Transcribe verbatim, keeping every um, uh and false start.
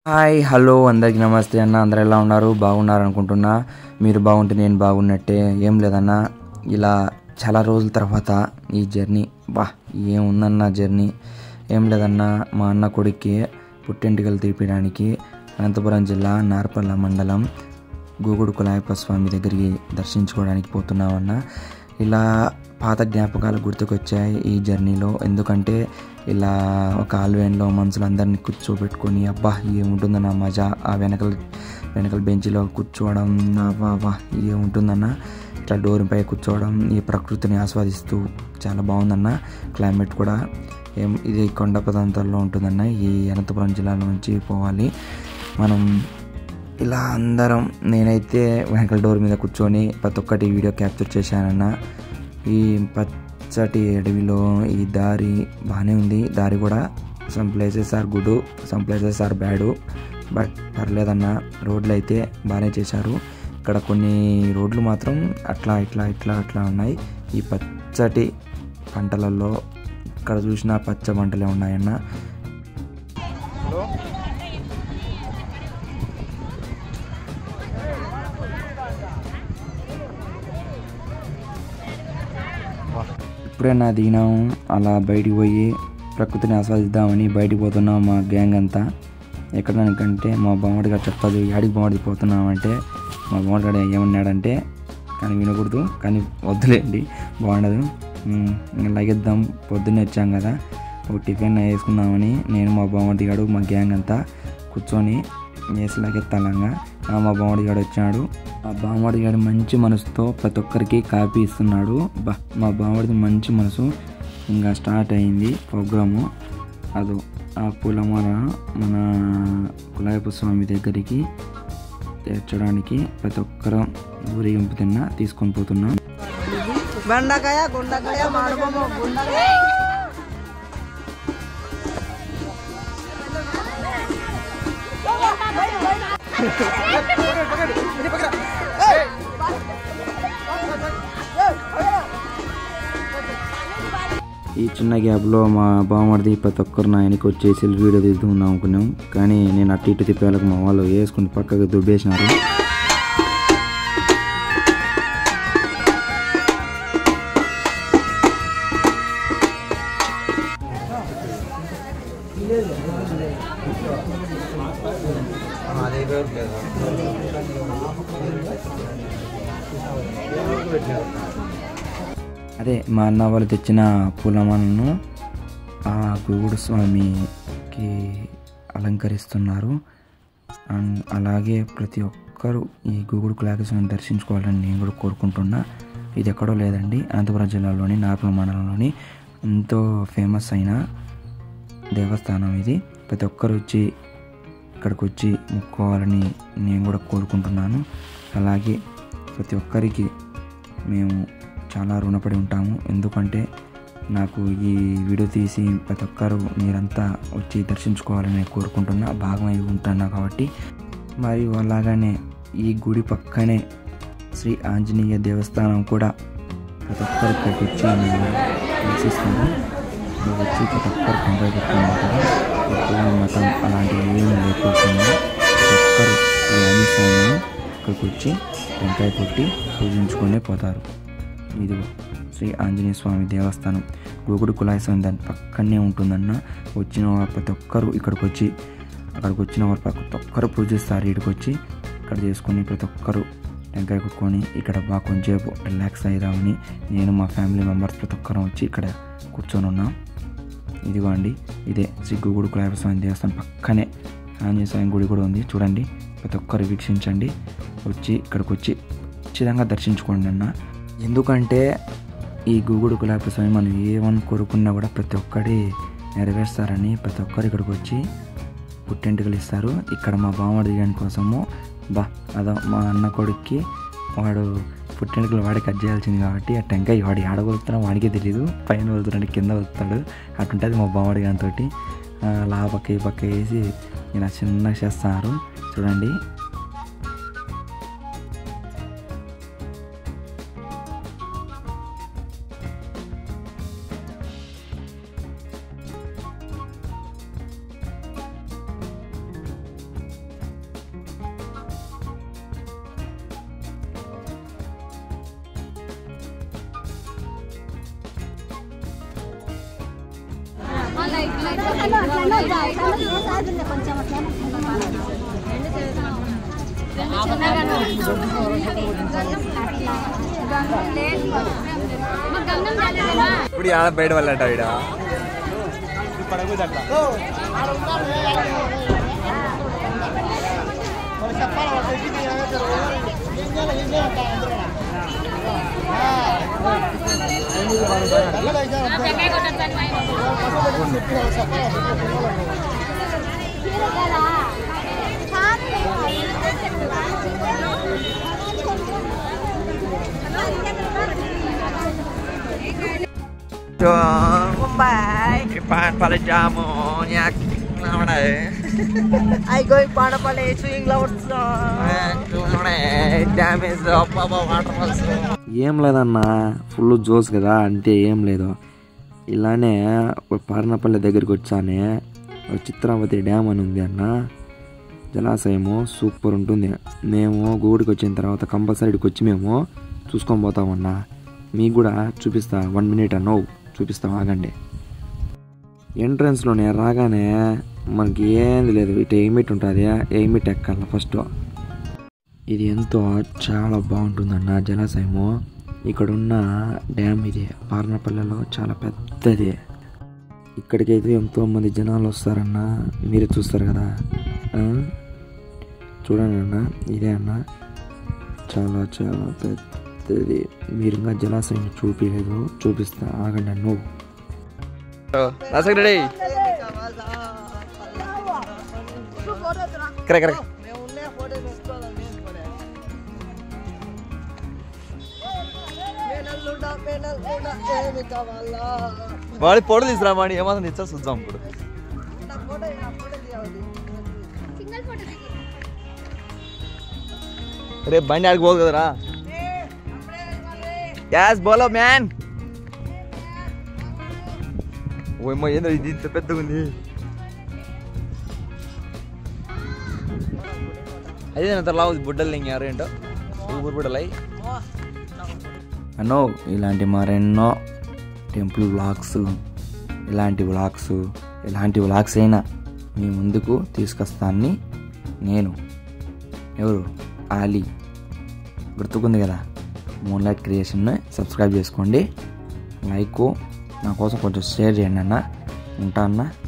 Hi hello అందరికీ నమస్తే అన్న. అందరు ఎలా ఉన్నారు? బాగున్నారు అనుకుంటున్నా. మీరు బాగుంటే నేను బాగున్నట్టే. ఏం లేదన్న, ఇలా చాలా రోజుల తర్వాత ఈ జర్నీ, బా ఏముందన్న జర్నీ ఏం లేదన్న. మా అన్న కొడుక్కి పుట్టెంటికలు తీపించడానికి అనంతపురం జిల్లా నార్పల్ల మండలం గూగుడు కులాయప్ప స్వామి దగ్గరికి దర్శించుకోవడానికి పోతున్నామన్న. ఇలా పాత జ్ఞాపకాలు గుర్తుకొచ్చాయి ఈ జర్నీలో. ఎందుకంటే ఇలా ఒక ఆల్వేన్లో మనుషులందరినీ కూర్చోబెట్టుకొని అబ్బా ఏముంటుందన్న మజా. ఆ వెనకల వెనకల బెంచ్లో కూర్చోవడం అబ్బా అబ్బా ఏముంటుందన్న. ఇట్లా డోర్ పై కూర్చోవడం, ఈ ప్రకృతిని ఆస్వాదిస్తూ చాలా బాగుందన్న. క్లైమేట్ కూడా ఏం ఇది కొండ ప్రాంతాల్లో ఉంటుందన్న. ఈ అనంతపురం జిల్లాలో నుంచి పోవాలి మనం. ఇలా అందరం, నేనైతే వెనకల డోర్ మీద కూర్చొని ప్రతి ఒక్కటి వీడియో క్యాప్చర్ చేశానన్న. ఈ పచ్చటి అడవిలో ఈ దారి బాగానే ఉంది. దారి కూడా some places are good, some places are bad, but పర్లేదన్న. రోడ్లు అయితే బాగానే చేశారు. ఇక్కడ కొన్ని రోడ్లు మాత్రం అట్లా ఇట్లా ఇట్లా అట్లా ఉన్నాయి. ఈ పచ్చటి పంటలలో ఇక్కడ చూసినా పచ్చ పంటలే ఉన్నాయన్న. ఇప్పుడే నా దిగినాం. అలా బయటికి పోయి ప్రకృతిని ఆస్వాదిద్దామని బయటికి పోతున్నాం మా గ్యాంగ్ అంతా. ఎక్కడానికంటే మా బామ్మడి గారు చెప్పదు యాడికి బామ్మడి పోతున్నామంటే, మా బామ్మడి గారు ఏమన్నాడంటే, కానీ వినకూడదు కానీ వద్దులేండి బాగుండదు, లగేద్దాం పొద్దున్నే వచ్చాం కదా ఒక టిఫిన్ వేసుకుందామని నేను మా బామ్మడి గారు మా గ్యాంగ్ అంతా కూర్చొని వేసి లగెత్తాలంగా. మా బామ్మడి గారు వచ్చాడు. ఆ బామ్మడి గారు మంచి మనసుతో ప్రతి ఒక్కరికి కాపీ ఇస్తున్నాడు. బా మా బామ్మడిది మంచి మనసు. ఇంకా స్టార్ట్ అయింది ప్రోగ్రాము. అదో ఆ పూలమాల మన కులాయప్ప స్వామి దగ్గరికి చేర్చడానికి ప్రతి ఒక్కరు ఊరేగింపు తిన్నా తీసుకొని పోతున్నాం. బెండకాయ గుండకాయ మాడబొమ్మ గుండకాయ ఈ చిన్న గ్యాప్లో మా బామ్మడిది ప్రతి ఒక్కరు నా వెనక్కి వచ్చేసి వీడియో తీస్తున్నాం అనుకున్నాం. కానీ నేను అటు ఇటు తిప్పేలకు మా వాళ్ళు వేసుకుని పక్కకు దుబ్బేసినారు. అదే మా అన్న వాళ్ళు తెచ్చిన పూలమాలను ఆ గూగుడు స్వామికి అలంకరిస్తున్నారు. అండ్ అలాగే ప్రతి ఒక్కరూ ఈ గూగుడు కులాయప్ప స్వామిని దర్శించుకోవాలని నేను కూడా కోరుకుంటున్నా. ఇది ఎక్కడో లేదండి, అనంతపురం జిల్లాలోని నార్పల్ల మండలంలోని ఎంతో ఫేమస్ అయిన దేవస్థానం ఇది. ప్రతి ఒక్కరు వచ్చి ఇక్కడికి వచ్చి మొక్కుకోవాలని నేను కూడా కోరుకుంటున్నాను. అలాగే ప్రతి ఒక్కరికి మేము చాలా రుణపడి ఉంటాము. ఎందుకంటే నాకు ఈ వీడియో తీసి ప్రతి ఒక్కరు మీరంతా వచ్చి దర్శించుకోవాలని కోరుకుంటున్నా, భాగమై ఉంటున్నా కాబట్టి. మరియు అలాగనే ఈ గుడి పక్కనే శ్రీ ఆంజనేయ దేవస్థానం కూడా ప్రతి ఒక్కరు ఇక్కడికి వచ్చి దర్శిస్తారు. వచ్చి ప్రతి ఒక్కరు కంపేర్ పెట్టుకుంటారు. కులం మతం అలాంటివి ఏమీ లేకపోతుంది. ప్రతి ఒక్కరు ఆంజనేయ స్వామిని ఇక్కడికి వచ్చి టెంకాయ కొట్టి పూజించుకునే పోతారు. ఇది శ్రీ ఆంజనేయ స్వామి దేవస్థానం గూగుడు కులాయప్ప స్వామి దాని పక్కనే ఉంటుందన్న. వచ్చిన వారు ప్రతి ఒక్కరు ఇక్కడికి వచ్చి అక్కడికి వచ్చిన వారు ప్రతి ఒక్కరు పూజిస్తారు. ఇక్కడికి వచ్చి ఇక్కడ చేసుకొని ప్రతి ఒక్కరు టెంకాయ కొట్టుకొని ఇక్కడ బాగా కొంచెంసేపు రిలాక్స్ అయ్యామని నేను మా ఫ్యామిలీ మెంబర్స్ ప్రతి ఒక్కరం వచ్చి ఇక్కడ కూర్చొని ఉన్నాం. ఇదిగోండి, ఇదే శ్రీ గూగుడు కులాయప్ప స్వామి దేవస్థానం పక్కనే ఆంజనేయ స్వామి గుడి కూడా ఉంది. చూడండి, ప్రతి ఒక్కరు వీక్షించండి. వచ్చి ఇక్కడికి వచ్చి ఖచ్చితంగా దర్శించుకోండి అన్న. ఎందుకంటే ఈ గూగుడు కులాయప్ప స్వామి మనం ఏమని కోరుకున్నా కూడా ప్రతి ఒక్కటి నెరవేరుస్తారని ప్రతి ఒక్కరు ఇక్కడికి వచ్చి పుట్టెంటుకలు ఇస్తారు. ఇక్కడ మా బామ్మడి దిగని కోసము బా అదో మా అన్న కొడుక్కి వాడు పుట్టెంటుకలు వాడే కట్ చేయాల్సింది కాబట్టి ఆ టెంకాయ వాడు ఆడగలుగుతాడో వాడికే తెలియదు. పైన వెళ్తున్నాడు, కింద వెళ్తాడు, అటుంటుంది మా బామ్మడి గానితోటి. అలా పక్క ఈ పక్క వేసి ఇలా చిన్నగా చేస్తారు. చూడండి, ఇప్పుడు ఆడ బయట వెళ్ళట ఈడ Ipan pala jamu nyak namanya. I going Panapale swing lovers. Damage of our waterfalls. ఏం లేదన్నా ఫుల్ జోస్ కదా అంటే ఏం లేదు ఇలానే పారనపల్లి దగ్గరికి వచ్చానే చిత్రావతి డ్యామ్ అని ఉంది అన్న జలాశయము సూపర్ ఉంటుంది మేము గూడికి వచ్చిన తర్వాత కంపల్సరీకి వచ్చి మేము చూసుకొని పోతామన్నా మీకు కూడా చూపిస్తా వన్ మినిట్ అన్నో చూపిస్తాం ఆగండి ఎంట్రన్స్లోనే రాగానే మనకి ఏంది లేదు ఇటు ఎయిమిట్ ఉంటుంది ఎయిమిట్ ఎక్కాల ఫస్ట్ ఇది ఎంతో చాలా బాగుంటుందన్న జలాశయము ఇక్కడున్న డ్యామ్ ఇది పారనపల్లెలో చాలా పెద్దది ఇక్కడికైతే ఎంతోమంది జనాలు వస్తారన్న మీరు చూస్తారు కదా చూడండి అన్న ఇదే అన్న చాలా చాలా పెద్దది మీరు ఇంకా జలాశయం చూపించలేదు చూపిస్తా ఆగండి నువ్వు రెడీ కరెక్ట్ కరెక్ట్ వాడి ఫోటో తీసుకురా వాడి ఏమాత్రం తెచ్చా చూద్దాం ఇప్పుడు రేపు బండి ఆడికి పోదు కదరా యాస్ బోలో మ్యాన్ ఓమ్మో ఏందో ఇది ఇంత పెద్దగా ఉంది అదే అంత లావు బుడ్డలు ఇంకారు ఏంటో ఊపిరి బుడ్డలు అయి అన్నో ఇలాంటి మరెన్నో టెంపుల్ వ్లాగ్స్ ఇలాంటి వ్లాగ్స్ ఇలాంటి వ్లాగ్స్ అయినా మీ ముందుకు తీసుకొస్తానని నేను ఎవరు ఆలీ గుర్తుకుంది కదా మూన్లైట్ క్రియేషన్ని సబ్స్క్రైబ్ చేసుకోండి లైక్ నా కోసం కొంచెం షేర్ చేయండి అన్న ఉంటా అన్న